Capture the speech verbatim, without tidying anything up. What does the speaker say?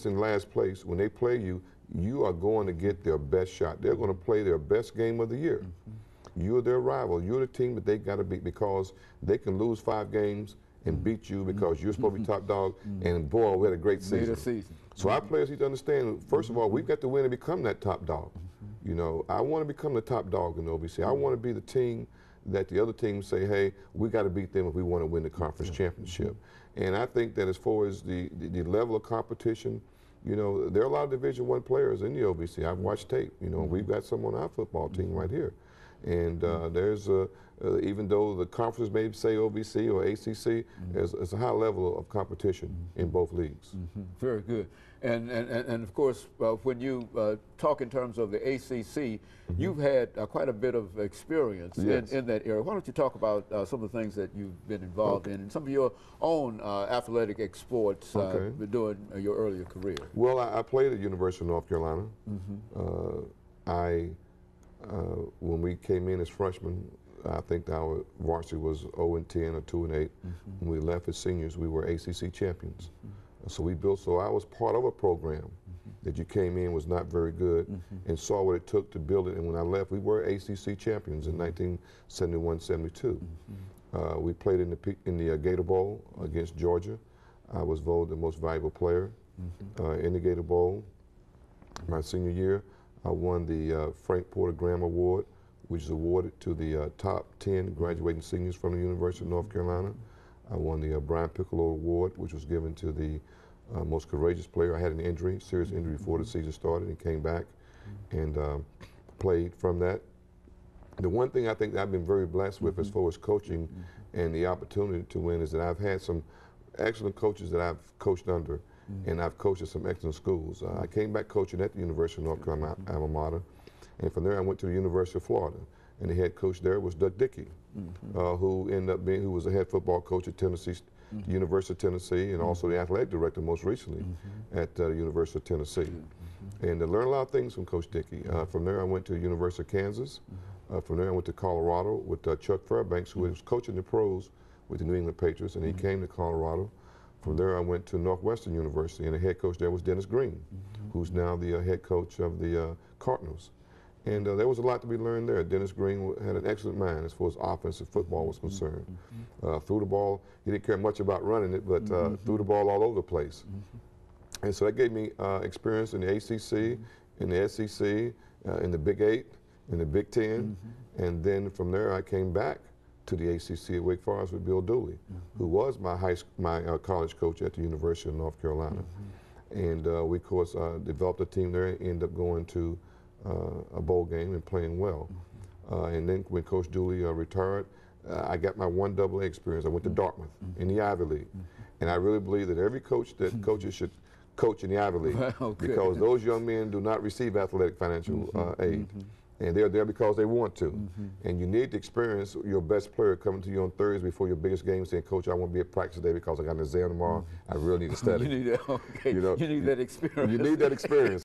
in last place, when they play you, you are going to get their best shot. They're going to play their best game of the year. Mm-hmm. You're their rival. You're the team that they got to beat, because they can lose five games and beat you because you're supposed to be top dog, and boy, we had a great season. A season. So our players need to understand, first of all, we've got to win and become that top dog. You know, I want to become the top dog in the O V C. I want to be the team that the other teams say, hey, we got to beat them if we want to win the conference championship. And I think that as far as the, the, the level of competition, you know, there are a lot of Division One players in the O V C. I've watched tape. You know, we've got some on our football team right here. And uh, there's, a, uh, even though the conferences may say O V C or A C C, mm-hmm. there's, there's a high level of competition mm-hmm. in both leagues. Mm-hmm. Very good. And, and, and of course, uh, when you uh, talk in terms of the A C C, mm-hmm. you've had uh, quite a bit of experience yes. in, in that area. Why don't you talk about uh, some of the things that you've been involved okay. in and some of your own uh, athletic exploits okay. uh, during uh, your earlier career? Well, I, I played at the University of North Carolina. Mm-hmm. uh, I, uh, when we came in as freshmen, I think our varsity was oh and ten or two and eight. Mm-hmm. When we left as seniors, we were A C C champions. Mm-hmm. So we built, so I was part of a program mm-hmm. that you came in was not very good mm-hmm. and saw what it took to build it. And when I left, we were A C C champions in nineteen seventy-one seventy-two. Mm-hmm. uh, we played in the, in the uh, Gator Bowl against Georgia. I was voted the most valuable player mm-hmm. uh, in the Gator Bowl. My senior year, I won the uh, Frank Porter Graham Award, which is awarded to the uh, top ten graduating seniors from the University of North Carolina. I won the uh, Brian Piccolo Award, which was given to the uh, most courageous player. I had an injury, serious injury before the season started, and came back and um, played from that. The one thing I think that I've been very blessed with mm-hmm. as far as coaching mm-hmm. and the opportunity to win is that I've had some excellent coaches that I've coached under, mm-hmm. and I've coached at some excellent schools. Uh, I came back coaching at the University of North Carolina, mm-hmm. alma mater, and from there I went to the University of Florida, and the head coach there was Doug Dickey. Mm-hmm. uh, who ended up being, who was the head football coach at Tennessee, mm-hmm. the University of Tennessee, and mm-hmm. also the athletic director most recently mm-hmm. at uh, the University of Tennessee. Mm-hmm. And I learned a lot of things from Coach Dickey. Uh, from there I went to the University of Kansas. Mm-hmm. uh, from there I went to Colorado with uh, Chuck Fairbanks, who mm-hmm. was coaching the pros with the New England Patriots, and he mm-hmm. came to Colorado. From there I went to Northwestern University, and the head coach there was Dennis Green, mm-hmm. who's now the uh, head coach of the uh, Cardinals. And uh, there was a lot to be learned there. Dennis Green had an excellent mind as far as offensive football was concerned. Mm-hmm. uh, threw the ball, he didn't care much about running it, but uh, mm-hmm. threw the ball all over the place. Mm-hmm. And so that gave me uh, experience in the A C C, mm-hmm. in the S E C, uh, in the Big Eight, in the Big Ten. Mm-hmm. And then from there I came back to the A C C at Wake Forest with Bill Dooley, mm-hmm. who was my, high, my uh, college coach at the University of North Carolina. Mm-hmm. And uh, we, of course, uh, developed a team there and ended up going to Uh, a bowl game and playing well. Mm-hmm. uh, and then when Coach Dooley uh, retired, uh, I got my one double A experience. I went to Dartmouth mm-hmm. in the Ivy League. Mm-hmm. And I really believe that every coach that coaches should coach in the Ivy League okay. because those young men do not receive athletic financial mm-hmm. uh, aid. Mm-hmm. And they're there because they want to. Mm-hmm. And you need to experience your best player coming to you on Thursday before your biggest game saying, Coach, I won't be at practice today because I got an exam tomorrow. Mm-hmm. I really need to study. You need that, okay. You know, you need that experience. You need that experience.